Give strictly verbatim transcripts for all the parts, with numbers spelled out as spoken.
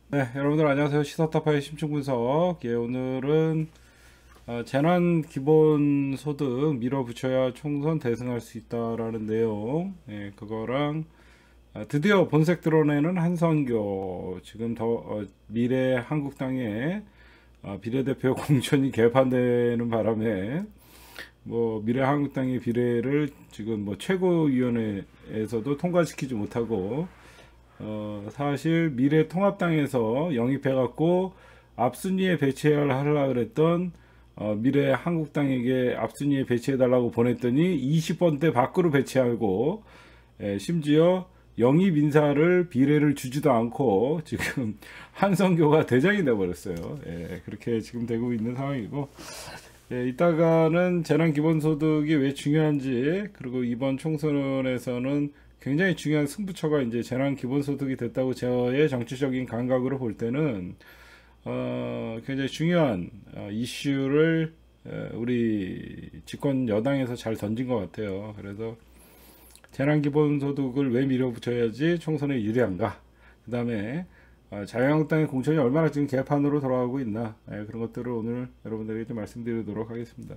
네, 여러분들 안녕하세요. 시사타파의 심층분석. 예, 오늘은 어, 재난 기본소득 밀어붙여야 총선 대승할 수 있다라는 내용. 예, 그거랑 아, 드디어 본색 드러내는 한선교. 지금 더 어, 미래 한국당의 어, 비례대표 공천이 개판되는 바람에 뭐 미래 한국당의 비례를 지금 뭐 최고위원회에서도 통과시키지 못하고 어, 사실 미래통합당에서 영입해갖고 앞순위에 배치를 하려고 그랬던 어, 미래 한국당에게 앞순위에 배치해달라고 보냈더니 이십 번대 밖으로 배치하고 예, 심지어 영입 인사를 비례를 주지도 않고 지금 한성교가 대장이 돼버렸어요. 예, 그렇게 지금 되고 있는 상황이고 예, 이따가는 재난기본소득이 왜 중요한지 그리고 이번 총선에서는 굉장히 중요한 승부처가 이제 재난기본소득이 됐다고 저의 정치적인 감각으로 볼 때는 어, 굉장히 중요한 어, 이슈를 에, 우리 집권 여당에서 잘 던진 것 같아요. 그래서 재난기본소득을 왜 밀어붙여야지 총선에 유리한가? 그 다음에 어, 자유한국당의 공천이 얼마나 지금 개판으로 돌아가고 있나? 예, 그런 것들을 오늘 여러분들에게 좀 말씀드리도록 하겠습니다.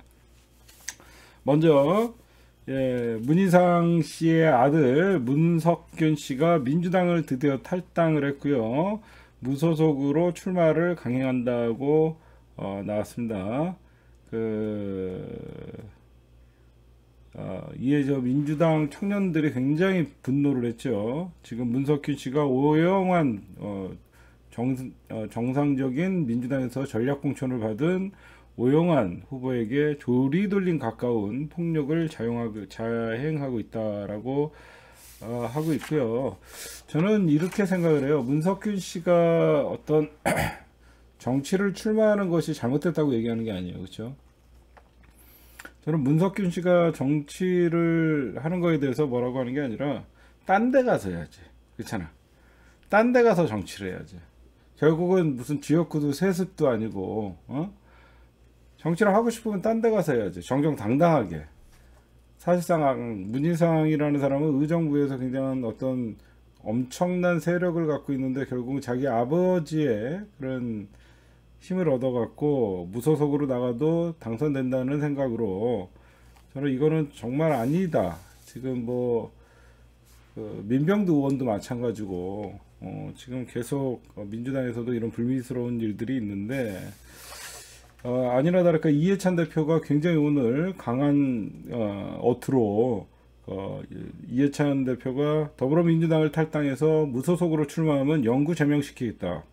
먼저 예, 문희상 씨의 아들 문석균 씨가 민주당을 드디어 탈당을 했고요. 무소속으로 출마를 강행한다고 어, 나왔습니다. 그 어, 이에 저 민주당 청년들이 굉장히 분노를 했죠. 지금 문석균 씨가 오영환 어, 정, 어, 정상적인 민주당에서 전략 공천을 받은 오영환 후보에게 조리돌림 가까운 폭력을 자용하고, 자행하고 있다라고 어, 하고 있고요. 저는 이렇게 생각을 해요. 문석균 씨가 어떤 정치를 출마하는 것이 잘못됐다고 얘기하는 게 아니에요. 그렇죠? 저는 문석균 씨가 정치를 하는 거에 대해서 뭐라고 하는 게 아니라 딴 데 가서 해야지. 그렇잖아. 딴 데 가서 정치를 해야지. 결국은 무슨 지역구도 세습도 아니고 어? 정치를 하고 싶으면 딴 데 가서 해야지. 정정당당하게. 사실상 문희상이라는 사람은 의정부에서 굉장한 어떤 엄청난 세력을 갖고 있는데 결국은 자기 아버지의 그런 힘을 얻어갖고 무소속으로 나가도 당선된다는 생각으로 저는 이거는 정말 아니다. 지금 뭐 그 민병두 의원도 마찬가지고 어 지금 계속 민주당에서도 이런 불미스러운 일들이 있는데 어 아니나 다를까 이해찬 대표가 굉장히 오늘 강한 어, 어투로 어, 이해찬 대표가 더불어민주당을 탈당해서 무소속으로 출마하면 영구 제명시키겠다.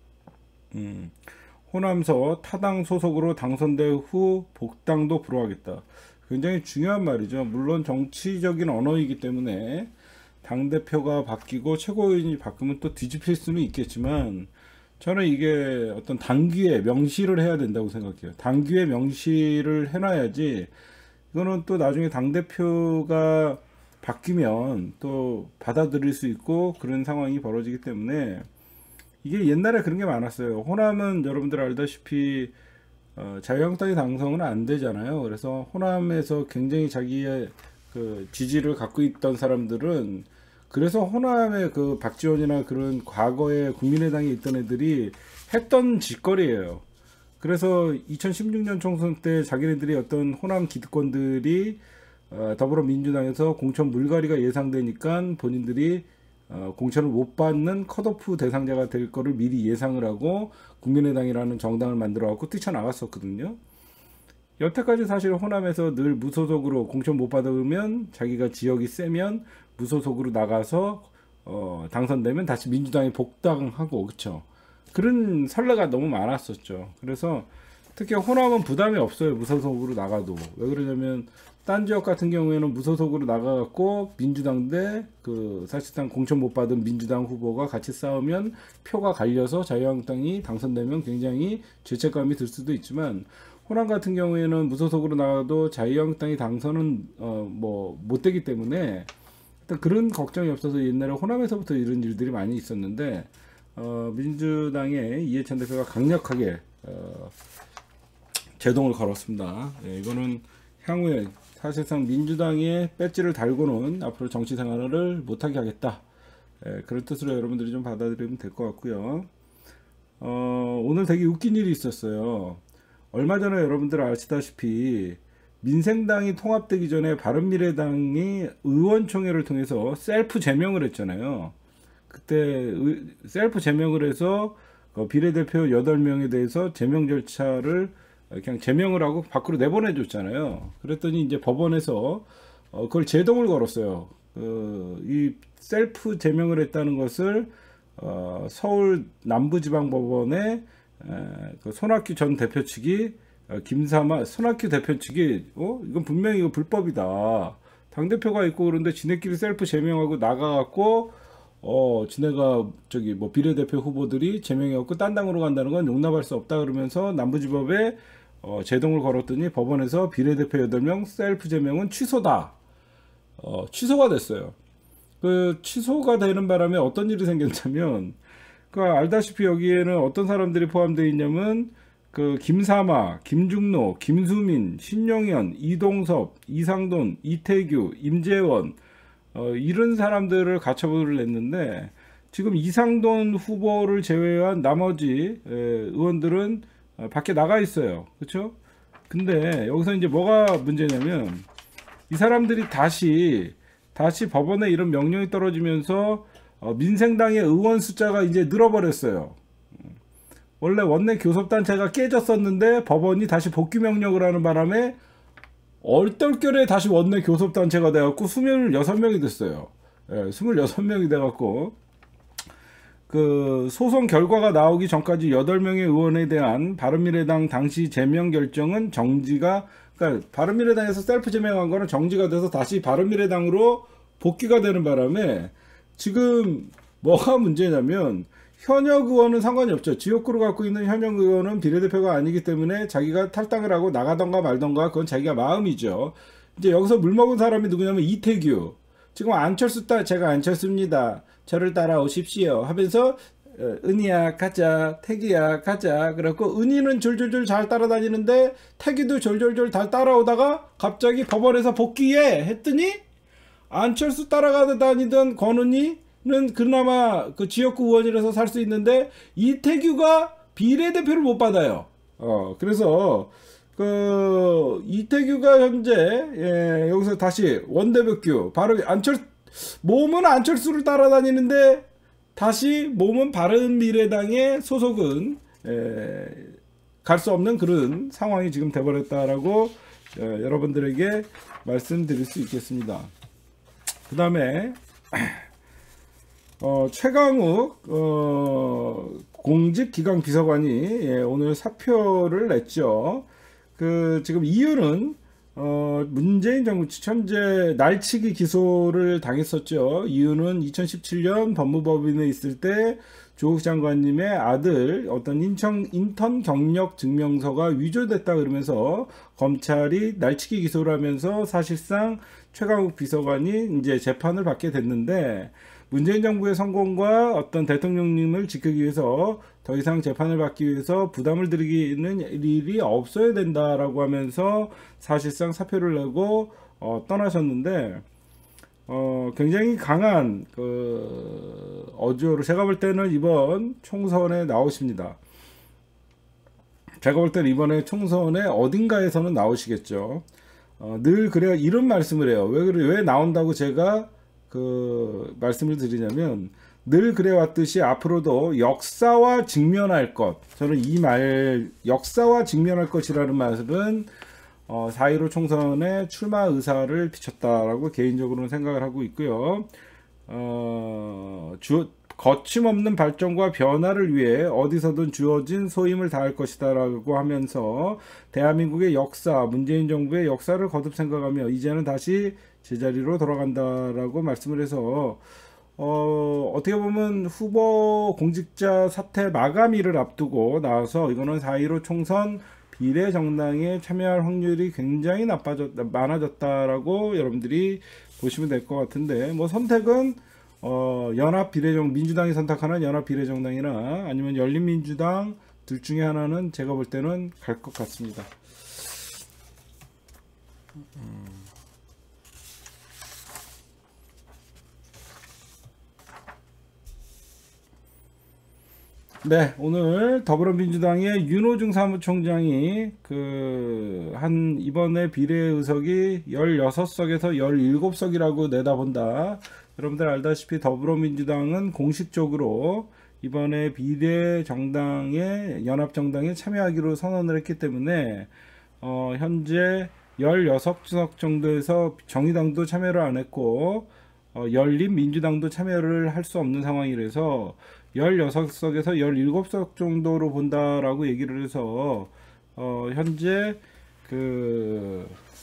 음. 호남서 타당 소속으로 당선된 후 복당도 불허하겠다. 굉장히 중요한 말이죠. 물론 정치적인 언어이기 때문에 당대표가 바뀌고 최고위원이 바뀌면 또 뒤집힐 수는 있겠지만 저는 이게 어떤 당규에 명시를 해야 된다고 생각해요. 당규에 명시를 해놔야지 이거는 또 나중에 당대표가 바뀌면 또 받아들일 수 있고 그런 상황이 벌어지기 때문에 이게 옛날에 그런 게 많았어요. 호남은 여러분들 알다시피 어, 자유한국당이 당선은 안 되잖아요. 그래서 호남에서 굉장히 자기의 그 지지를 갖고 있던 사람들은 그래서 호남의 그 박지원이나 그런 과거에 국민의당에 있던 애들이 했던 짓거리예요. 그래서 이천십육 년 총선 때 자기네들이 어떤 호남 기득권들이 어, 더불어민주당에서 공천 물갈이가 예상되니까 본인들이 어, 공천을 못 받는 컷오프 대상자가 될 거를 미리 예상을 하고 국민의당이라는 정당을 만들어 갖고 뛰쳐나갔었거든요. 여태까지 사실 호남에서 늘 무소속으로 공천 못 받으면 자기가 지역이 세면 무소속으로 나가서 어, 당선되면 다시 민주당에 복당하고 그쵸. 그런 선례가 너무 많았었죠. 그래서 특히 호남은 부담이 없어요. 무소속으로 나가도. 왜 그러냐면 딴 지역 같은 경우에는 무소속으로 나가갖고 민주당 대 그 사실상 공천 못 받은 민주당 후보가 같이 싸우면 표가 갈려서 자유한국당이 당선되면 굉장히 죄책감이 들 수도 있지만 호남 같은 경우에는 무소속으로 나가도 자유한국당이 당선은 어 뭐 못 되기 때문에 일단 그런 걱정이 없어서 옛날에 호남에서부터 이런 일들이 많이 있었는데 어 민주당의 이해찬 대표가 강력하게 어 제동을 걸었습니다. 예, 이거는 향후에 사실상 민주당의 배지를 달고는 앞으로 정치 생활을 못하게 하겠다. 예, 그런 뜻으로 여러분들이 좀 받아들이면 될 것 같고요. 어, 오늘 되게 웃긴 일이 있었어요. 얼마 전에 여러분들 아시다시피 민생당이 통합되기 전에 바른미래당이 의원총회를 통해서 셀프 제명을 했잖아요. 그때 의- 셀프 제명을 해서 어, 비례대표 여덟 명에 대해서 제명 절차를 그냥 제명을 하고 밖으로 내보내줬잖아요. 그랬더니 이제 법원에서 어, 그걸 제동을 걸었어요. 그, 이 셀프 제명을 했다는 것을 어, 서울 남부지방법원의 에, 그 손학규 전 대표 측이 어, 김사마 손학규 대표 측이 어 이건 분명히 이거 불법이다. 당 대표가 있고 그런데 지네끼리 셀프 제명하고 나가갖고 어 지네가 저기 뭐 비례대표 후보들이 제명해갖고 딴 당으로 간다는 건 용납할 수 없다 그러면서 남부지법에 어, 제동을 걸었더니 법원에서 비례대표 여덟 명 셀프 제명은 취소다. 어, 취소가 됐어요. 그 취소가 되는 바람에 어떤 일이 생겼냐면 그 알다시피 여기에는 어떤 사람들이 포함되어 있냐면 그 김사마, 김중노, 김수민, 신용현, 이동섭, 이상돈, 이태규, 임재원 어, 이런 사람들을 가처분을 냈는데 지금 이상돈 후보를 제외한 나머지 에, 의원들은 어, 밖에 나가 있어요. 그렇죠? 근데 여기서 이제 뭐가 문제냐면 이 사람들이 다시 다시 법원에 이런 명령이 떨어지면서 어, 민생당의 의원 숫자가 이제 늘어버렸어요. 원래 원내 교섭단체가 깨졌었는데 법원이 다시 복귀 명령을 하는 바람에 얼떨결에 다시 원내 교섭단체가 돼갖고 이십육 명이 됐어요. 예, 이십육 명이 돼갖고 그 소송 결과가 나오기 전까지 여덟 명의 의원에 대한 바른미래당 당시 제명 결정은 정지가 그러니까 바른미래당에서 셀프 제명한 거는 정지가 돼서 다시 바른미래당으로 복귀가 되는 바람에 지금 뭐가 문제냐면 현역 의원은 상관이 없죠. 지역구를 갖고 있는 현역 의원은 비례대표가 아니기 때문에 자기가 탈당을 하고 나가던가 말던가 그건 자기가 마음이죠. 이제 여기서 물먹은 사람이 누구냐면 이태규. 지금 안철수 딸 제가 안철수입니다. 저를 따라오십시오 하면서 어, 은희야 가자, 태기야 가자. 그래갖고 은희는 졸졸졸 잘 따라다니는데 태기도 졸졸졸 잘 따라오다가 갑자기 법원에서 복귀해 했더니 안철수 따라다니던 권은희는 그나마 그 지역구 의원이라서 살 수 있는데 이태규가 비례대표를 못 받아요. 어 그래서 그 이태규가 현재 예, 여기서 다시 원내백규 바로 안철 몸은 안철수를 따라다니는데 다시 몸은 바른미래당의 소속은 갈 수 없는 그런 상황이 지금 돼버렸다라고 에, 여러분들에게 말씀드릴 수 있겠습니다. 그 다음에 어, 최강욱 어, 공직기강비서관이 예, 오늘 사표를 냈죠. 그 지금 이유는 어, 문재인 정부 현재 날치기 기소를 당했었죠. 이유는 이천십칠 년 법무법인에 있을 때 조국 장관님의 아들 어떤 인천 인턴 경력 증명서가 위조됐다 그러면서 검찰이 날치기 기소를 하면서 사실상 최강욱 비서관이 이제 재판을 받게 됐는데 문재인 정부의 성공과 어떤 대통령님을 지키기 위해서 더 이상 재판을 받기 위해서 부담을 드리는 일이 없어야 된다라고 하면서 사실상 사표를 내고 어, 떠나셨는데 어, 굉장히 강한 그 어조로 제가 볼 때는 이번 총선에 나오십니다. 제가 볼 때는 이번에 총선에 어딘가에서는 나오시겠죠. 어, 늘 그래야 이런 말씀을 해요. 왜 그래 왜 나온다고 제가 그 말씀을 드리냐면 늘 그래왔듯이 앞으로도 역사와 직면할 것 저는 이 말 역사와 직면할 것이라는 말은 어, 사 일오 총선에 출마 의사를 비쳤다라고 개인적으로는 생각을 하고 있고요. 어, 주, 거침없는 발전과 변화를 위해 어디서든 주어진 소임을 다할 것이다 라고 하면서 대한민국의 역사, 문재인 정부의 역사를 거듭 생각하며 이제는 다시 제자리로 돌아간다라고 말씀을 해서 어, 어떻게 보면 후보 공직자 사퇴 마감일을 앞두고 나와서 이거는 사 일오 총선 비례 정당에 참여할 확률이 굉장히 나빠졌, 많아졌다라고 여러분들이 보시면 될 것 같은데 뭐 선택은 어, 연합 비례정 민주당이 선택하는 연합 비례정당이나 아니면 열린민주당 둘 중에 하나는 제가 볼 때는 갈 것 같습니다. 음. 네, 오늘 더불어민주당의 윤호중 사무총장이 그 한 이번에 비례의석이 열여섯 석에서 열일곱 석이라고 내다본다. 여러분들 알다시피 더불어민주당은 공식적으로 이번에 비례 정당에 연합 정당에 참여하기로 선언을 했기 때문에 어, 현재 열여섯 석 정도에서 정의당도 참여를 안 했고 어, 열린민주당도 참여를 할 수 없는 상황이라서 열여섯 석에서 열일곱 석 정도로 본다라고 얘기를 해서 어, 현재 그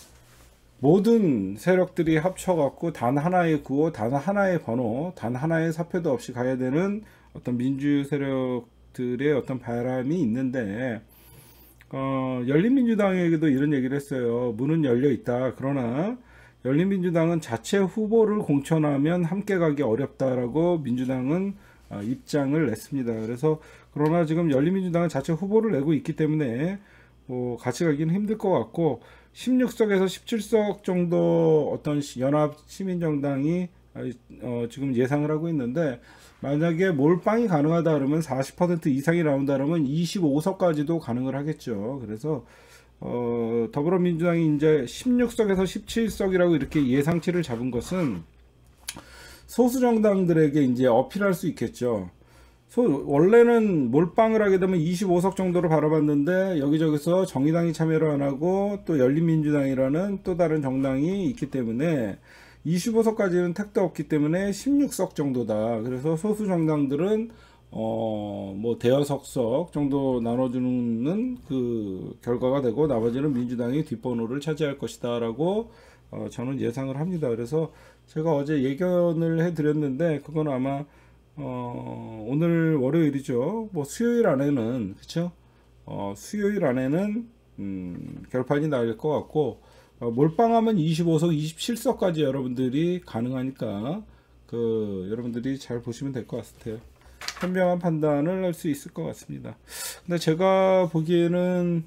모든 세력들이 합쳐갖고 단 하나의 구호, 단 하나의 번호, 단 하나의 사표도 없이 가야 되는 어떤 민주 세력들의 어떤 바람이 있는데 어, 열린민주당에게도 이런 얘기를 했어요. 문은 열려 있다. 그러나 열린민주당은 자체 후보를 공천하면 함께 가기 어렵다라고 민주당은 어, 입장을 냈습니다. 그래서 그러나 지금 열린민주당은 자체 후보를 내고 있기 때문에 뭐 같이 가기는 힘들 것 같고 십육 석에서 십칠 석 정도 어떤 연합 시민정당이 어, 지금 예상을 하고 있는데 만약에 몰빵이 가능하다 그러면 사십 퍼센트 이상이 나온다 그러면 이십오 석까지도 가능을 하겠죠. 그래서 어, 더불어민주당이 이제 십육 석에서 십칠 석이라고 이렇게 예상치를 잡은 것은 소수 정당들에게 이제 어필할 수 있겠죠. 소, 원래는 몰빵을 하게 되면 이십오 석 정도로 바라봤는데 여기저기서 정의당이 참여를 안 하고 또 열린민주당이라는 또 다른 정당이 있기 때문에 이십오 석까지는 택도 없기 때문에 십육 석 정도다. 그래서 소수 정당들은 어, 뭐 대여섯 석 정도 나눠주는 그 결과가 되고 나머지는 민주당이 뒷번호를 차지할 것이다라고 어, 저는 예상을 합니다. 그래서 제가 어제 예견을 해드렸는데 그건 아마 어, 오늘 월요일이죠. 뭐 수요일 안에는 그쵸? 어, 수요일 안에는 음, 결판이 날 것 같고 어, 몰빵하면 이십오 석, 이십칠 석까지 여러분들이 가능하니까 그 여러분들이 잘 보시면 될 것 같아요. 현명한 판단을 할 수 있을 것 같습니다. 근데 제가 보기에는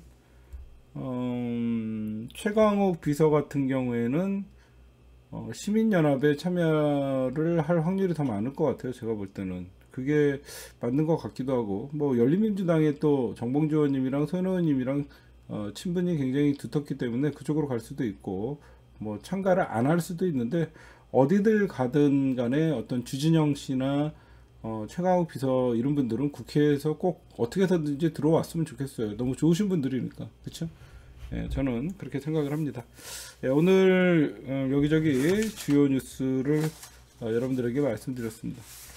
음, 최강욱 비서 같은 경우에는 어, 시민연합에 참여를 할 확률이 더 많을 것 같아요. 제가 볼 때는 그게 맞는 것 같기도 하고 뭐 열린민주당에 또 정봉주 의원님이랑 손 의원님이랑 어, 친분이 굉장히 두텁기 때문에 그쪽으로 갈 수도 있고 뭐 참가를 안 할 수도 있는데 어디들 가든 간에 어떤 주진영 씨나 어, 최강욱 비서 이런 분들은 국회에서 꼭 어떻게 해서든지 들어왔으면 좋겠어요. 너무 좋으신 분들이니까 그렇죠? 예, 저는 그렇게 생각을 합니다. 예, 오늘 어, 여기저기 주요 뉴스를 어, 여러분들에게 말씀드렸습니다.